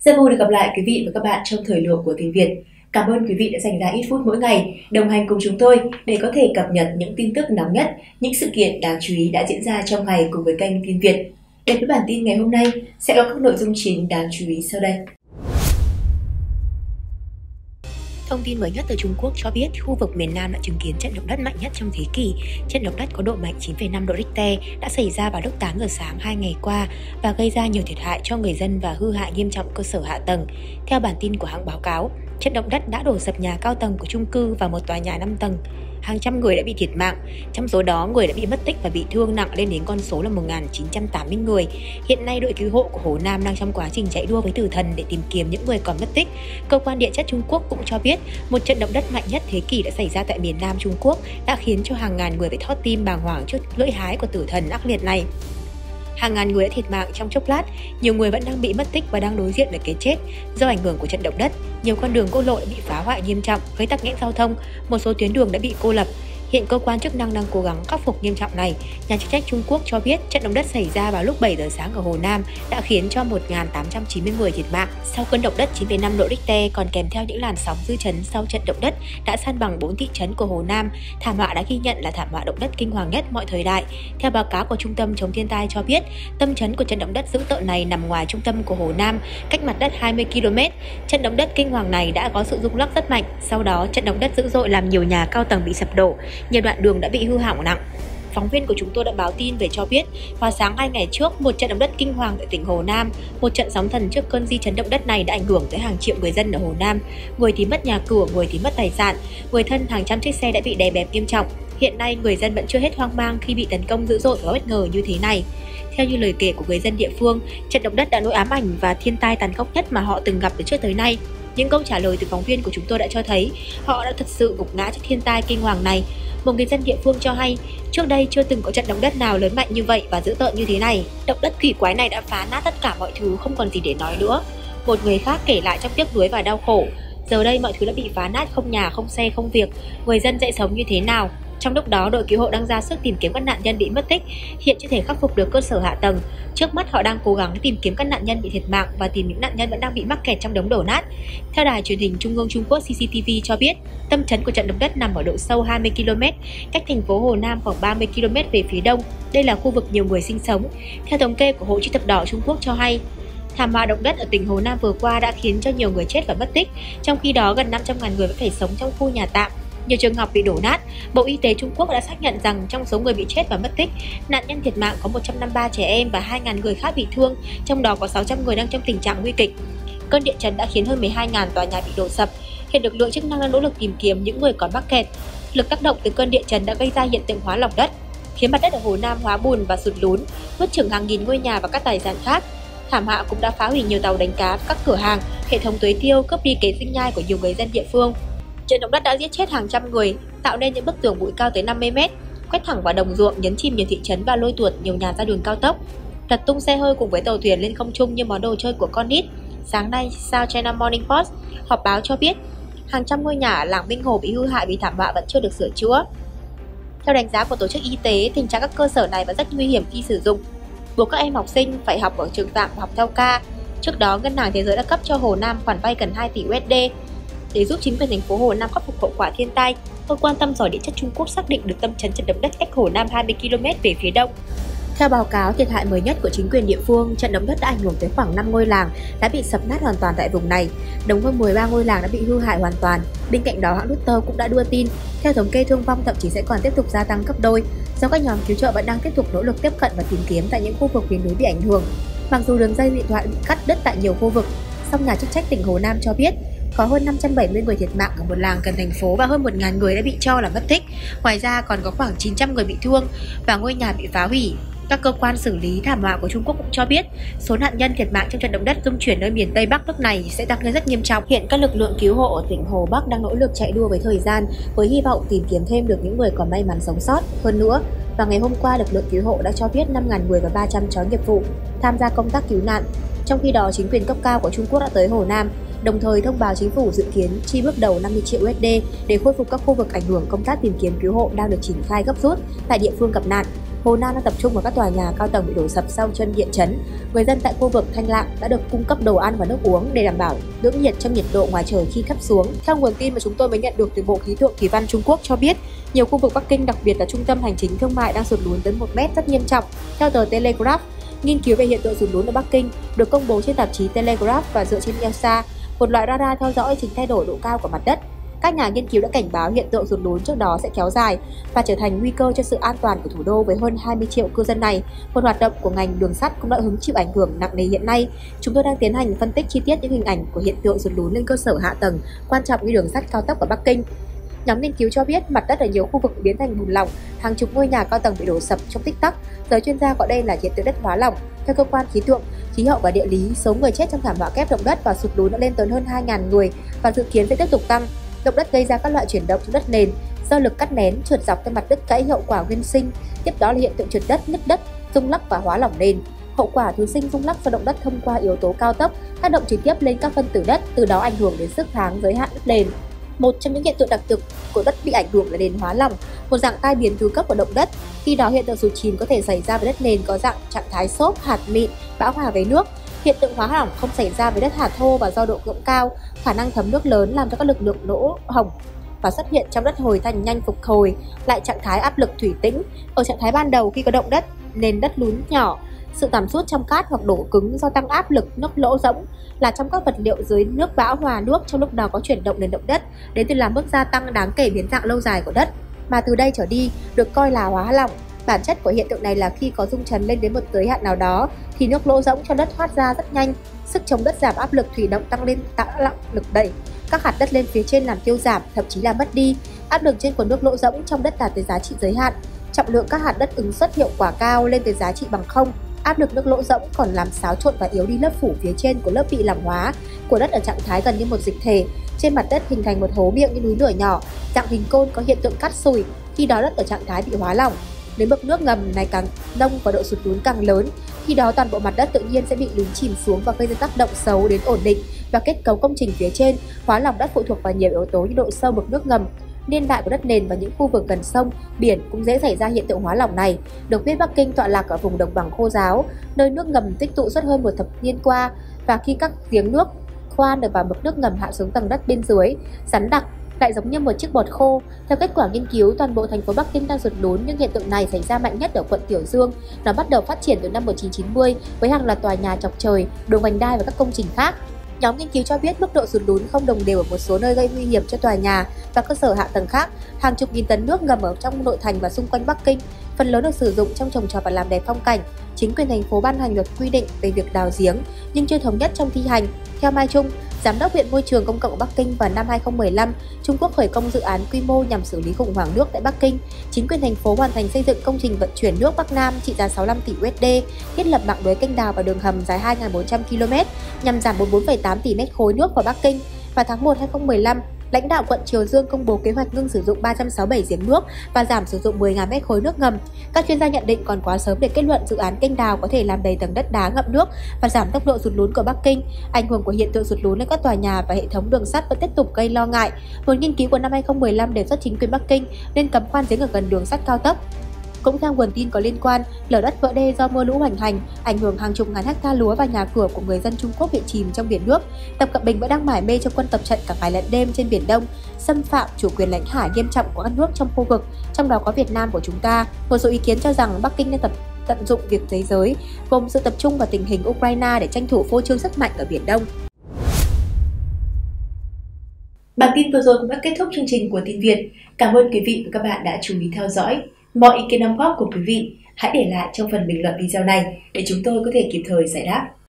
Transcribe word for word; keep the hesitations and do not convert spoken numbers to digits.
Rất vui được gặp lại quý vị và các bạn trong thời lượng của tiếng Việt. Cảm ơn quý vị đã dành ra ít phút mỗi ngày đồng hành cùng chúng tôi để có thể cập nhật những tin tức nóng nhất, những sự kiện đáng chú ý đã diễn ra trong ngày cùng với kênh Tin Việt. Đến với bản tin ngày hôm nay sẽ có các nội dung chính đáng chú ý sau đây. Thông tin mới nhất từ Trung Quốc cho biết khu vực miền Nam đã chứng kiến trận động đất mạnh nhất trong thế kỷ. Trận động đất có độ mạnh chín phẩy năm độ Richter đã xảy ra vào lúc tám giờ sáng hai ngày qua và gây ra nhiều thiệt hại cho người dân và hư hại nghiêm trọng cơ sở hạ tầng. Theo bản tin của hãng báo cáo, trận động đất đã đổ sập nhà cao tầng của chung cư và một tòa nhà năm tầng. Hàng trăm người đã bị thiệt mạng, trong số đó người đã bị mất tích và bị thương nặng lên đến con số là một nghìn chín trăm tám mươi người. Hiện nay đội cứu hộ của Hồ Nam đang trong quá trình chạy đua với tử thần để tìm kiếm những người còn mất tích. Cơ quan địa chất Trung Quốc cũng cho biết một trận động đất mạnh nhất thế kỷ đã xảy ra tại miền Nam Trung Quốc đã khiến cho hàng ngàn người phải thót tim bàng hoàng trước lưỡi hái của tử thần ác liệt này. Hàng ngàn người đã thiệt mạng trong chốc lát, nhiều người vẫn đang bị mất tích và đang đối diện với cái chết. Do ảnh hưởng của trận động đất, nhiều con đường quốc lộ đã bị phá hoại nghiêm trọng, gây tắc nghẽn giao thông, một số tuyến đường đã bị cô lập. Hiện cơ quan chức năng đang cố gắng khắc phục nghiêm trọng này. Nhà chức trách Trung Quốc cho biết trận động đất xảy ra vào lúc bảy giờ sáng ở Hồ Nam đã khiến cho một nghìn tám trăm chín mươi người thiệt mạng. Sau cơn động đất chín phẩy năm độ Richter còn kèm theo những làn sóng dư chấn sau trận động đất đã san bằng bốn thị trấn của Hồ Nam. Thảm họa đã ghi nhận là thảm họa động đất kinh hoàng nhất mọi thời đại. Theo báo cáo của Trung tâm chống thiên tai cho biết, tâm chấn của trận động đất dữ tợn này nằm ngoài trung tâm của Hồ Nam, cách mặt đất hai mươi ki lô mét. Trận động đất kinh hoàng này đã có sự rung lắc rất mạnh. Sau đó, trận động đất dữ dội làm nhiều nhà cao tầng bị sập đổ. Nhiều đoạn đường đã bị hư hỏng nặng. Phóng viên của chúng tôi đã báo tin về cho biết, vào sáng hai ngày trước, một trận động đất kinh hoàng tại tỉnh Hồ Nam, một trận sóng thần trước cơn di chấn động đất này đã ảnh hưởng tới hàng triệu người dân ở Hồ Nam. Người thì mất nhà cửa, người thì mất tài sản, người thân hàng trăm chiếc xe đã bị đè bẹp nghiêm trọng. Hiện nay, người dân vẫn chưa hết hoang mang khi bị tấn công dữ dội và bất ngờ như thế này. Theo như lời kể của người dân địa phương, trận động đất đã nỗi ám ảnh và thiên tai tàn khốc nhất mà họ từng gặp từ trước tới nay. Những câu trả lời từ phóng viên của chúng tôi đã cho thấy họ đã thật sự gục ngã trước thiên tai kinh hoàng này. Một người dân địa phương cho hay, trước đây chưa từng có trận động đất nào lớn mạnh như vậy và dữ tợn như thế này. Động đất quỷ quái này đã phá nát tất cả mọi thứ, không còn gì để nói nữa. Một người khác kể lại trong tiếc nuối và đau khổ. Giờ đây mọi thứ đã bị phá nát, không nhà, không xe, không việc. Người dân dậy sống như thế nào? Trong lúc đó, đội cứu hộ đang ra sức tìm kiếm các nạn nhân bị mất tích, hiện chưa thể khắc phục được cơ sở hạ tầng. Trước mắt họ đang cố gắng tìm kiếm các nạn nhân bị thiệt mạng và tìm những nạn nhân vẫn đang bị mắc kẹt trong đống đổ nát. Theo đài truyền hình Trung ương Trung Quốc C C T V cho biết, tâm chấn của trận động đất nằm ở độ sâu hai mươi ki lô mét, cách thành phố Hồ Nam khoảng ba mươi ki lô mét về phía đông. Đây là khu vực nhiều người sinh sống. Theo thống kê của Hội chữ thập đỏ Trung Quốc cho hay, thảm họa động đất ở tỉnh Hồ Nam vừa qua đã khiến cho nhiều người chết và mất tích. Trong khi đó, gần năm trăm nghìn người vẫn phải sống trong khu nhà tạm. Nhiều trường học bị đổ nát. Bộ Y tế Trung Quốc đã xác nhận rằng trong số người bị chết và mất tích, nạn nhân thiệt mạng có một trăm năm mươi ba trẻ em và hai nghìn người khác bị thương, trong đó có sáu trăm người đang trong tình trạng nguy kịch. Cơn địa chấn đã khiến hơn mười hai nghìn tòa nhà bị đổ sập. Hiện lực lượng chức năng đang nỗ lực tìm kiếm những người còn mắc kẹt. Lực tác động từ cơn địa chấn đã gây ra hiện tượng hóa lỏng đất, khiến mặt đất ở Hồ Nam hóa bùn và sụt lún, nuốt chửng hàng nghìn ngôi nhà và các tài sản khác. Thảm họa cũng đã phá hủy nhiều tàu đánh cá, các cửa hàng, hệ thống tưới tiêu, cướp đi kế sinh nhai của nhiều người dân địa phương. Trận động đất đã giết chết hàng trăm người, tạo nên những bức tường bụi cao tới năm mươi mét, quét thẳng vào đồng ruộng, nhấn chìm nhiều thị trấn và lôi tuột nhiều nhà ra đường cao tốc, lật tung xe hơi cùng với tàu thuyền lên không trung như món đồ chơi của con nít. Sáng nay, South China Morning Post họp báo cho biết, hàng trăm ngôi nhà ở làng Minh Hồ bị hư hại vì thảm họa vẫn chưa được sửa chữa. Theo đánh giá của tổ chức y tế, tình trạng các cơ sở này vẫn rất nguy hiểm khi sử dụng, buộc các em học sinh phải học ở trường tạm và học theo ca. Trước đó, Ngân hàng Thế giới đã cấp cho Hồ Nam khoản vay gần hai tỷ U S D để giúp chính quyền thành phố Hồ Nam khắc phục hậu quả thiên tai. Cơ quan thăm dò địa chất Trung Quốc xác định được tâm chấn trận động đất cách Hồ Nam hai mươi ki lô mét về phía đông. Theo báo cáo thiệt hại mới nhất của chính quyền địa phương, trận động đất đã ảnh hưởng tới khoảng năm ngôi làng đã bị sập nát hoàn toàn tại vùng này. Đồng hơn mười ba ngôi làng đã bị hư hại hoàn toàn. Bên cạnh đó, hãng Reuters cũng đã đưa tin, theo thống kê thương vong thậm chí sẽ còn tiếp tục gia tăng gấp đôi, do các nhóm cứu trợ vẫn đang tiếp tục nỗ lực tiếp cận và tìm kiếm tại những khu vực miền núi bị ảnh hưởng. Mặc dù đường dây điện thoại bị cắt đứt tại nhiều khu vực, song nhà chức trách tỉnh Hồ Nam cho biết có hơn năm trăm bảy mươi người thiệt mạng ở một làng gần thành phố và hơn một nghìn người đã bị cho là mất tích. Ngoài ra còn có khoảng chín trăm người bị thương và ngôi nhà bị phá hủy. Các cơ quan xử lý thảm họa của Trung Quốc cũng cho biết số nạn nhân thiệt mạng trong trận động đất rung chuyển nơi miền Tây Bắc nước này sẽ tăng lên rất nghiêm trọng. Hiện các lực lượng cứu hộ ở tỉnh Hồ Bắc đang nỗ lực chạy đua với thời gian với hy vọng tìm kiếm thêm được những người còn may mắn sống sót. Hơn nữa, vào ngày hôm qua, lực lượng cứu hộ đã cho biết năm nghìn người và ba trăm chó nghiệp vụ tham gia công tác cứu nạn. Trong khi đó, chính quyền cấp cao của Trung Quốc đã tới Hồ Nam, đồng thời thông báo chính phủ dự kiến chi bước đầu năm mươi triệu U S D để khôi phục các khu vực ảnh hưởng. Công tác tìm kiếm cứu hộ đang được triển khai gấp rút tại địa phương gặp nạn. Hồ Nam đang tập trung vào các tòa nhà cao tầng bị đổ sập sau chân địa chấn. Người dân tại khu vực Thanh Lạng đã được cung cấp đồ ăn và nước uống để đảm bảo dưỡng nhiệt trong nhiệt độ ngoài trời khi thấp xuống. Theo nguồn tin mà chúng tôi mới nhận được từ Bộ Khí tượng Thủy văn Trung Quốc cho biết, nhiều khu vực Bắc Kinh, đặc biệt là trung tâm hành chính thương mại đang sụt lún tới một mét rất nghiêm trọng. Theo tờ Telegraph, nghiên cứu về hiện tượng sụt lún ở Bắc Kinh được công bố trên tạp chí Telegraph và dựa trên e lờ ét a, một loại radar theo dõi chính thay đổi độ cao của mặt đất. Các nhà nghiên cứu đã cảnh báo hiện tượng sụt lún trước đó sẽ kéo dài và trở thành nguy cơ cho sự an toàn của thủ đô với hơn hai mươi triệu cư dân này. Một hoạt động của ngành đường sắt cũng đã hứng chịu ảnh hưởng nặng nề hiện nay. Chúng tôi đang tiến hành phân tích chi tiết những hình ảnh của hiện tượng sụt lún lên cơ sở hạ tầng quan trọng như đường sắt cao tốc ở Bắc Kinh. Nhóm nghiên cứu cho biết mặt đất ở nhiều khu vực biến thành bùn lỏng, hàng chục ngôi nhà cao tầng bị đổ sập trong tích tắc. Giới chuyên gia gọi đây là hiện tượng đất hóa lỏng. Theo cơ quan khí tượng, khí hậu và địa lý, số người chết trong thảm họa kép động đất và sụt lún đã lên tới hơn hai nghìn người và dự kiến sẽ tiếp tục tăng. Động đất gây ra các loại chuyển động trong đất nền, do lực cắt nén trượt dọc theo mặt đất gãy hậu quả nguyên sinh. Tiếp đó là hiện tượng trượt đất, nứt đất, rung lắc và hóa lỏng nền. Hậu quả thứ sinh rung lắc do động đất thông qua yếu tố cao tốc tác động trực tiếp lên các phân tử đất, từ đó ảnh hưởng đến sức kháng giới hạn đất nền. Một trong những hiện tượng đặc biệt của đất bị ảnh hưởng là nền hóa lỏng, một dạng tai biến thứ cấp của động đất. Khi đó hiện tượng sụt chìm có thể xảy ra với đất nền có dạng trạng thái xốp, hạt mịn, bão hòa với nước. Hiện tượng hóa lỏng không xảy ra với đất hạt thô và do độ ngưỡng cao, khả năng thấm nước lớn làm cho các lực lượng lỗ hổng và xuất hiện trong đất hồi thành nhanh phục hồi lại trạng thái áp lực thủy tĩnh. Ở trạng thái ban đầu khi có động đất, nền đất lún nhỏ, sự giảm sút trong cát hoặc đổ cứng do tăng áp lực nước lỗ rỗng là trong các vật liệu dưới nước bão hòa nước trong lúc đó có chuyển động nền động đất, đến từ làm mức gia tăng đáng kể biến dạng lâu dài của đất, mà từ đây trở đi được coi là hóa lỏng. Bản chất của hiện tượng này là khi có rung chấn lên đến một giới hạn nào đó thì nước lỗ rỗng cho đất thoát ra rất nhanh, sức chống đất giảm, áp lực thủy động tăng lên tạo lặng lực đẩy các hạt đất lên phía trên làm tiêu giảm, thậm chí là mất đi. Áp lực trên của nước lỗ rỗng trong đất đạt tới giá trị giới hạn, trọng lượng các hạt đất ứng suất hiệu quả cao lên tới giá trị bằng không. Áp lực nước lỗ rỗng còn làm xáo trộn và yếu đi lớp phủ phía trên của lớp bị làm hóa của đất ở trạng thái gần như một dịch thể. Trên mặt đất hình thành một hố miệng như núi lửa nhỏ, dạng hình côn có hiện tượng cắt sủi, khi đó đất ở trạng thái bị hóa lỏng. Nếu mực nước ngầm này càng nông và độ sụt lún càng lớn, khi đó toàn bộ mặt đất tự nhiên sẽ bị lún chìm xuống và gây ra tác động xấu đến ổn định và kết cấu công trình phía trên. Hóa lỏng đất phụ thuộc vào nhiều yếu tố như độ sâu mực nước ngầm, niên đại của đất nền và những khu vực gần sông, biển cũng dễ xảy ra hiện tượng hóa lỏng này. Được biết Bắc Kinh tọa lạc ở vùng đồng bằng khô ráo, nơi nước ngầm tích tụ suốt hơn một thập niên qua, và khi các giếng nước khoan được vào mực nước ngầm hạ xuống tầng đất bên dưới, rắn đặc lại giống như một chiếc bọt khô. Theo kết quả nghiên cứu, toàn bộ thành phố Bắc Kinh đang sụt lún, nhưng hiện tượng này xảy ra mạnh nhất ở quận Tiểu Dương. Nó bắt đầu phát triển từ năm một nghìn chín trăm chín mươi với hàng loạt tòa nhà chọc trời, đường vành đai và các công trình khác. Nhóm nghiên cứu cho biết mức độ sụt lún không đồng đều ở một số nơi, gây nguy hiểm cho tòa nhà và cơ sở hạ tầng khác. Hàng chục nghìn tấn nước ngầm ở trong nội thành và xung quanh Bắc Kinh, phần lớn được sử dụng trong trồng trọt và làm đẹp phong cảnh. Chính quyền thành phố ban hành luật quy định về việc đào giếng nhưng chưa thống nhất trong thi hành. Theo Mai Trung, Giám đốc Viện Môi trường Công cộng Bắc Kinh, vào năm hai nghìn không trăm mười lăm, Trung Quốc khởi công dự án quy mô nhằm xử lý khủng hoảng nước tại Bắc Kinh. Chính quyền thành phố hoàn thành xây dựng công trình vận chuyển nước Bắc Nam trị giá sáu mươi lăm tỷ đô la, thiết lập mạng lưới kênh đào và đường hầm dài hai nghìn bốn trăm ki lô mét nhằm giảm bốn mươi tư phẩy tám tỷ mét khối nước vào Bắc Kinh. Vào tháng một năm hai nghìn không trăm mười lăm, lãnh đạo quận Triều Dương công bố kế hoạch ngưng sử dụng ba trăm sáu mươi bảy giếng nước và giảm sử dụng mười nghìn mét khối nước ngầm. Các chuyên gia nhận định còn quá sớm để kết luận dự án kênh đào có thể làm đầy tầng đất đá ngậm nước và giảm tốc độ sụt lún của Bắc Kinh. Ảnh hưởng của hiện tượng sụt lún lên các tòa nhà và hệ thống đường sắt vẫn tiếp tục gây lo ngại. Một nghiên cứu của năm hai nghìn không trăm mười lăm đề xuất chính quyền Bắc Kinh nên cấm khoan giếng ở gần đường sắt cao tốc. Cũng theo nguồn tin có liên quan, lở đất vỡ đê do mưa lũ hoành hành, ảnh hưởng hàng chục ngàn hecta lúa và nhà cửa của người dân Trung Quốc bị chìm trong biển nước. Tập Cận Bình vẫn đang mải mê cho quân tập trận cả ngày lẫn đêm trên Biển Đông, xâm phạm chủ quyền lãnh hải nghiêm trọng của các nước trong khu vực, trong đó có Việt Nam của chúng ta. Một số ý kiến cho rằng Bắc Kinh nên tập tận dụng việc thế giới, gồm sự tập trung vào tình hình Ukraine để tranh thủ phô trương sức mạnh ở Biển Đông. Bản tin vừa rồi cũng đã kết thúc chương trình của Tin Việt. Cảm ơn quý vị và các bạn đã chú ý theo dõi. Mọi ý kiến đóng góp của quý vị hãy để lại trong phần bình luận video này để chúng tôi có thể kịp thời giải đáp.